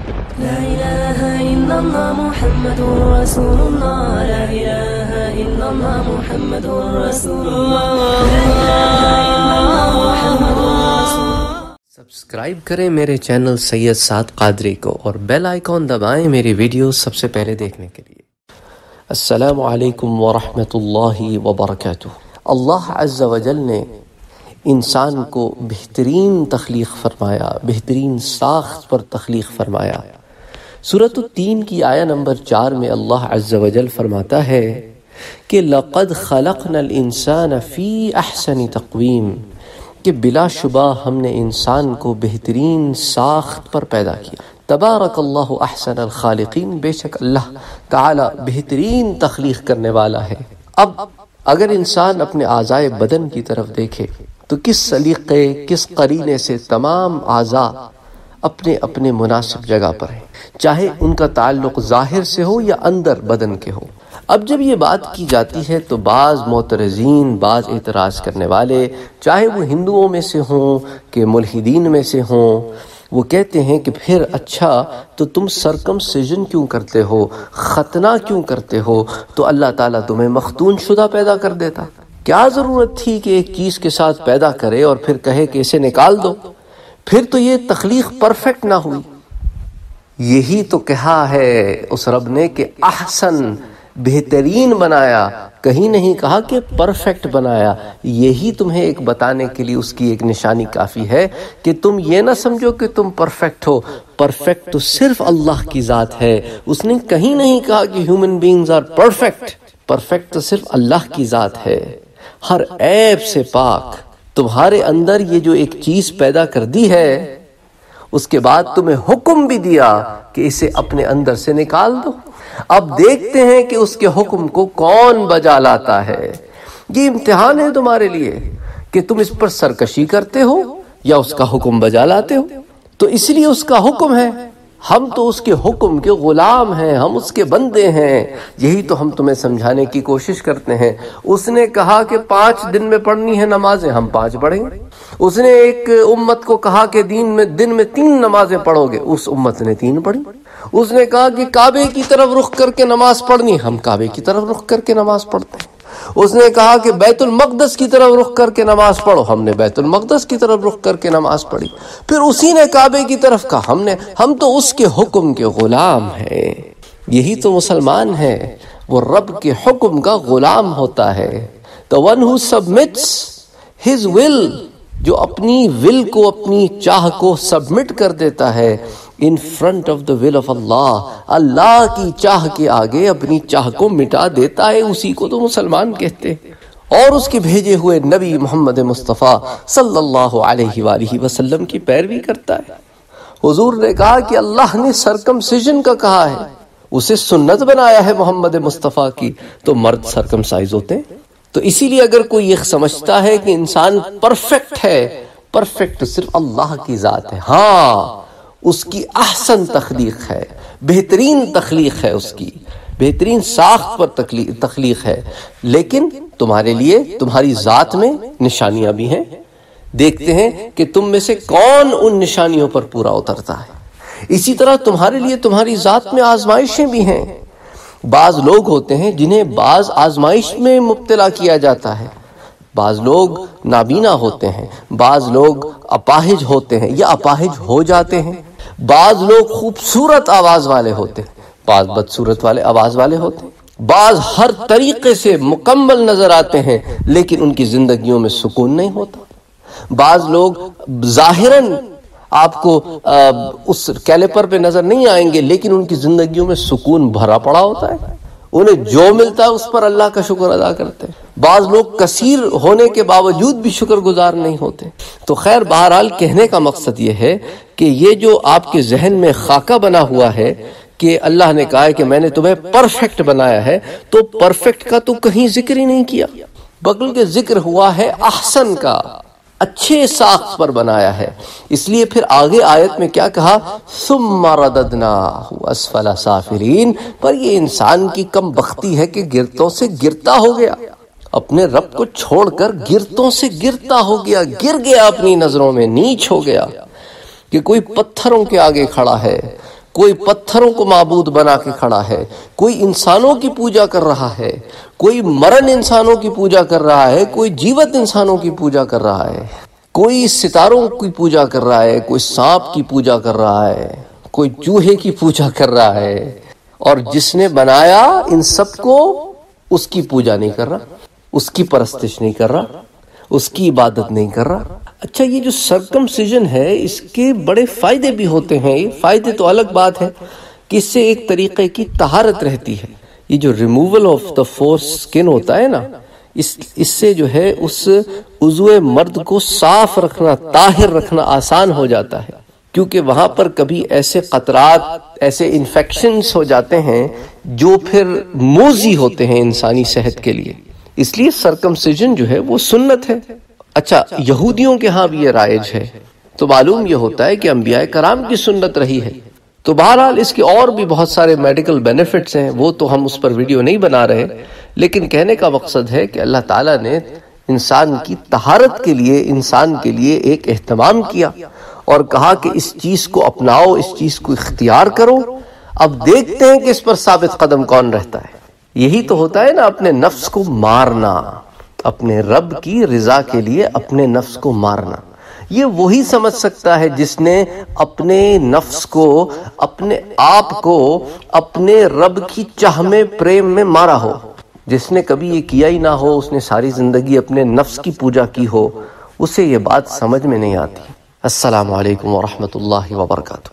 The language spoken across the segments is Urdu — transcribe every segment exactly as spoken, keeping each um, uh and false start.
لا إله إلا الله محمد رسول الله لا إله إلا الله محمد رسول الله لا إله إلا الله محمد رسول الله. سبسکرائب کریں میرے چینل سید سعد قادری کو اور بیل آئیکن دبائیں میری ویڈیو سب سے پہلے دیکھنے کے لیے. السلام علیکم ورحمۃ اللہ وبرکاتہ. اللہ عز و جل نے انسان کو بہترین تخلیق فرمایا، بہترین ساخت پر تخلیق فرمایا. سورۃ التین کی آیہ نمبر چار میں اللہ عز و جل فرماتا ہے کہ لَقَدْ خَلَقْنَا الْإِنسَانَ فِي أَحْسَنِ تَقْوِيمٍ، کہ بلا شبہ ہم نے انسان کو بہترین ساخت پر پیدا کیا. تبارک اللہ احسن الخالقین، بے شک اللہ تعالی بہترین تخلیق کرنے والا ہے. اب اگر انسان اپنے اعضائے بدن کی طرف دیکھے تو کس سلیقے، کس قرینے سے تمام اعضاء اپنے اپنے مناسب جگہ پر ہیں، چاہے ان کا تعلق ظاہر سے ہو یا اندر بدن کے ہو. اب جب یہ بات کی جاتی ہے تو بعض معترضین، بعض اعتراض کرنے والے، چاہے وہ ہندوؤں میں سے ہوں کہ ملحدین میں سے ہوں، وہ کہتے ہیں کہ پھر اچھا تو تم سرکمسیژن کیوں کرتے ہو، ختنہ کیوں کرتے ہو، تو اللہ تعالیٰ تمہیں مختون شدہ پیدا کر دیتا. کیا ضرورت تھی کہ ایک چیز کے ساتھ پیدا کرے اور پھر کہے کہ اسے نکال دو؟ پھر تو یہ تخلیق پرفیکٹ نہ ہوئی. یہی تو کہا ہے اس رب نے کہ احسن، بہترین بنایا، کہیں نہیں کہا کہ پرفیکٹ بنایا. یہی تمہیں ایک بتانے کے لیے اس کی ایک نشانی کافی ہے کہ تم یہ نہ سمجھو کہ تم پرفیکٹ ہو. پرفیکٹ تو صرف اللہ کی ذات ہے. اس نے کہیں نہیں کہا کہ human beings are perfect. Perfect تو صرف اللہ کی ذات ہے، ہر عیب سے پاک. تمہارے اندر یہ جو ایک چیز پیدا کر دی ہے، اس کے بعد تمہیں حکم بھی دیا کہ اسے اپنے اندر سے نکال دو. اب دیکھتے ہیں کہ اس کے حکم کو کون بجا لاتا ہے. یہ امتحان ہے تمہارے لیے کہ تم اس پر سرکشی کرتے ہو یا اس کا حکم بجا لاتے ہو. تو اس لیے اس کا حکم ہے، ہم تو اس کے حکم کے غلام ہیں، ہم اس کے بندے ہیں. یہی تو ہم تمہیں سمجھانے کی کوشش کرتے ہیں. اس نے کہا کہ پانچ دن میں پڑھنی ہے نمازیں، ہم پانچ پڑھیں گے. اس نے ایک امت کو کہا کہ دین میں دن میں تین نمازیں پڑھو گے، اس امت نے تین پڑھی. اس نے کہا کہ کعبے کی طرف رخ کر کے نماز پڑھنی، ہم کعبے کی طرف رخ کر کے نماز پڑھتے ہیں. اس نے کہا کہ بیت المقدس کی طرف رخ کر کے نماز پڑھو، ہم نے بیت المقدس کی طرف رخ کر کے نماز پڑھی. پھر اسی نے کعبے کی طرف کہا، ہم نے ہم تو اس کے حکم کے غلام ہیں. یہی تو مسلمان ہے، وہ رب کے حکم کا غلام ہوتا ہے. The one who submits his will، جو اپنی ول کو، اپنی چاہ کو سبمٹ کر دیتا ہے in front of the will of اللہ، اللہ کی چاہ کے آگے اپنی چاہ کو مٹا دیتا ہے، اسی کو تو مسلمان کہتے ہیں. اور اس کے بھیجے ہوئے نبی محمد مصطفیٰ صلی اللہ علیہ وآلہ وسلم کی پیروی کرتا ہے. حضور نے کہا کہ اللہ نے سرکمسیژن کا کہا ہے، اسے سنت بنایا ہے محمد مصطفیٰ کی، تو مرد سرکمسائز ہوتے ہیں. تو اسی لیے اگر کوئی یہ سمجھتا ہے کہ انسان پرفیکٹ ہے، پرفیکٹ صرف اللہ کی ذات ہے. ہاں، اس کی احسن تخلیق ہے، بہترین تخلیق ہے، اس کی بہترین ساخت پر تخلیق ہے. لیکن تمہارے لیے تمہاری ذات میں نشانیاں بھی ہیں. دیکھتے ہیں کہ تم میں سے کون ان نشانیوں پر پورا اترتا ہے. اسی طرح تمہارے لیے تمہاری ذات میں آزمائشیں بھی ہیں. بعض لوگ ہوتے ہیں جنہیں بعض آزمائش میں مبتلا کیا جاتا ہے. بعض لوگ نابینا ہوتے ہیں، بعض لوگ اپاہج ہوتے ہیں یا اپاہج ہو جاتے ہیں. بعض لوگ خوبصورت آواز والے ہوتے ہیں، بعض بدصورت والے آواز والے ہوتے ہیں. بعض ہر طریقے سے مکمل نظر آتے ہیں لیکن ان کی زندگیوں میں سکون نہیں ہوتا. بعض لوگ ظاہراً آپ کو اس کیلیپر پہ نظر نہیں آئیں گے لیکن ان کی زندگیوں میں سکون بھرا پڑا ہوتا ہے. انہیں جو ملتا ہے اس پر اللہ کا شکر ادا کرتے ہیں. بعض لوگ کثیر ہونے کے باوجود بھی شکر گزار نہیں ہوتے. تو خیر، بہرحال کہنے کا مقصد یہ ہے کہ یہ جو آپ کے ذہن میں خاکہ بنا ہوا ہے کہ اللہ نے کہا ہے کہ میں نے تمہیں پرفیکٹ بنایا ہے، تو پرفیکٹ کا تو کہیں ذکر ہی نہیں کیا، بلکہ ذکر ہوا ہے احسن کا، اچھے ساخت پر بنایا ہے. اس لیے پھر آگے آیت میں کیا کہا، ثم رددناہ اسفل سافلین. پر یہ انسان کی کم بختی ہے کہ گرتوں سے گرتا ہو گیا، اپنے رب کو چھوڑ کر گرتوں سے گرتا ہو گیا، گر گیا، اپنی نظروں میں نیچ ہو گیا. کہ کوئی پتھروں کے آگے کھڑا ہے، کوئی پتھروں کو معبود بنا کے کھڑا ہے، کوئی انسانوں کی پوجا کر رہا ہے، کوئی مرن انسانوں کی پوجا کر رہا ہے، کوئی جیوت انسانوں کی پوجا کر رہا ہے، کوئی ستاروں کی پوجا کر رہا ہے، کوئی سانپ کی پوجا کر رہا ہے، کوئی چوہے کی پوجا کر رہا ہے، اور جس نے بنایا ان سب کو اس کی پوجا نہیں کر رہا، اس کی پرستش نہیں کر رہا، اس کی عبادت نہیں کر رہا۔ اچھا، یہ جو سرکمسیجن ہے اس کے بڑے فائدے بھی ہوتے ہیں۔ یہ فائدے تو الگ بات ہے کہ اس سے ایک طریقے کی طہارت رہتی ہے۔ یہ جو ریموول آف دا فورس سکن ہوتا ہے نا، اس اس سے جو ہے اس عضو مرد کو صاف رکھنا، طاہر رکھنا آسان ہو جاتا ہے، کیونکہ وہاں پر کبھی ایسے قطرات، ایسے انفیکشنز ہو جاتے ہیں جو پھر موذی ہوتے ہیں انسانی صحت کے لیے۔ اس لیے سرکمسیجن جو ہے وہ سنت ہے۔ اچھا، یہودیوں کے ہاں بھی یہ رائج ہے، تو معلوم یہ ہوتا ہے کہ انبیاء کرام کی سنت رہی ہے۔ تو بہرحال اس کے اور بھی بہت سارے میڈیکل بینیفٹس ہیں، وہ تو ہم اس پر ویڈیو نہیں بنا رہے، لیکن کہنے کا مقصد ہے کہ اللہ تعالیٰ نے انسان کی طہارت کے لیے، انسان کے لیے ایک اہتمام کیا اور کہا کہ اس چیز کو اپناؤ، اس چیز کو اختیار کرو۔ اب دیکھتے ہیں کہ اس پر ثابت قدم کون رہتا ہے۔ یہی تو ہوتا ہے نا، اپنے نفس کو مارنا، اپنے رب کی رضا کے لیے اپنے نفس کو مارنا۔ یہ وہی سمجھ سکتا ہے جس نے اپنے نفس کو، اپنے آپ کو اپنے رب کی چاہ میں، پریم میں مارا ہو۔ جس نے کبھی یہ کیا ہی نہ ہو، اس نے ساری زندگی اپنے نفس کی پوجا کی ہو، اسے یہ بات سمجھ میں نہیں آتی۔ السلام علیکم ورحمۃ اللہ وبرکاتہ۔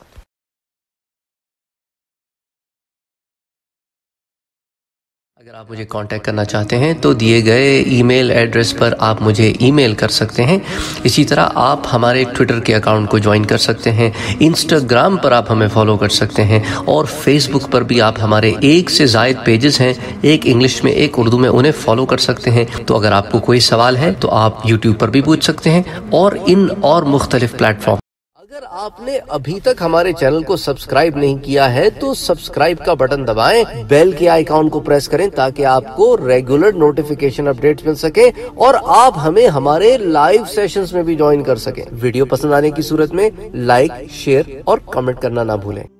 اگر آپ مجھے کانٹیکٹ کرنا چاہتے ہیں تو دیے گئے ای میل ایڈریس پر آپ مجھے ای میل کر سکتے ہیں۔ اسی طرح آپ ہمارے ٹویٹر کے اکاؤنٹ کو جوائن کر سکتے ہیں، انسٹاگرام پر آپ ہمیں فالو کر سکتے ہیں، اور فیس بک پر بھی آپ ہمارے ایک سے زائد پیجز ہیں، ایک انگلش میں ایک اردو میں، انہیں فالو کر سکتے ہیں۔ تو اگر آپ کو کوئی سوال ہے تو آپ یوٹیوب پر بھی پوچھ سکتے ہیں، اور ان اور مختلف پلیٹ فارم۔ اگر آپ نے ابھی تک ہمارے چینل کو سبسکرائب نہیں کیا ہے تو سبسکرائب کا بٹن دبائیں، بیل کے آئیکن کو پریس کریں تاکہ آپ کو ریگولر نوٹیفیکیشن اپڈیٹس مل سکے اور آپ ہمیں ہمارے لائیو سیشنز میں بھی جوائن کر سکیں۔ ویڈیو پسند آنے کی صورت میں لائک، شیئر اور کمنٹ کرنا نہ بھولیں۔